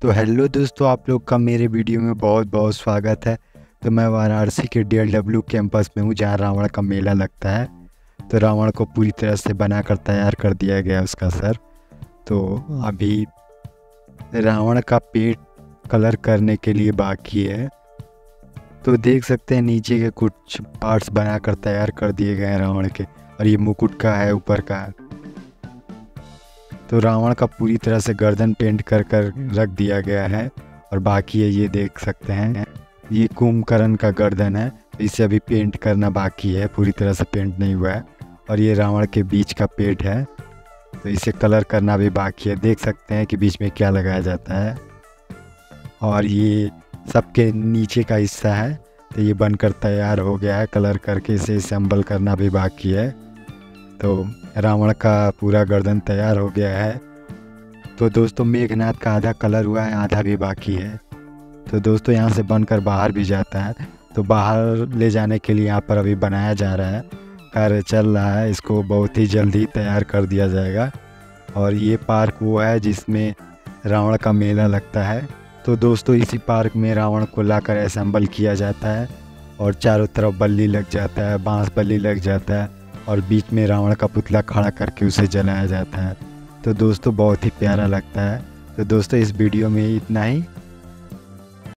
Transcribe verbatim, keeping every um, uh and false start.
तो हेलो दोस्तों, आप लोग का मेरे वीडियो में बहुत बहुत स्वागत है। तो मैं वाराणसी के डी एल डब्ल्यू कैंपस में हूँ, जहाँ रावण का मेला लगता है। तो रावण को पूरी तरह से बनाकर तैयार कर दिया गया उसका सर। तो अभी रावण का पेट कलर करने के लिए बाकी है। तो देख सकते हैं नीचे के कुछ पार्ट्स बनाकर तैयार कर दिए गए हैं रावण के। और ये मुकुट का है, ऊपर का। तो रावण का पूरी तरह से गर्दन पेंट कर कर रख दिया गया है। और बाकी है, ये देख सकते हैं, ये कुंभकर्ण का गर्दन है। इसे अभी पेंट करना बाकी है, पूरी तरह से पेंट नहीं हुआ है। और ये रावण के बीच का पेट है, तो इसे कलर करना भी बाकी है। देख सकते हैं कि बीच में क्या लगाया जाता है। और ये सबके नीचे का हिस्सा है, तो ये बनकर तैयार हो गया है। कलर करके इसे असेंबल करना भी बाकी है। तो रावण का पूरा गर्दन तैयार हो गया है। तो दोस्तों, मेघनाथ का आधा कलर हुआ है, आधा भी बाकी है। तो दोस्तों, यहाँ से बनकर बाहर भी जाता है। तो बाहर ले जाने के लिए यहाँ पर अभी बनाया जा रहा है, कार्य चल रहा है। इसको बहुत ही जल्दी तैयार कर दिया जाएगा। और ये पार्क वो है जिसमें रावण का मेला लगता है। तो दोस्तों, इसी पार्क में रावण को लाकर असेंबल किया जाता है। और चारों तरफ बल्ली लग जाता है, बांस बल्ली लग जाता है। और बीच में रावण का पुतला खड़ा करके उसे जलाया जाता है। तो दोस्तों, बहुत ही प्यारा लगता है। तो दोस्तों, इस वीडियो में इतना ही।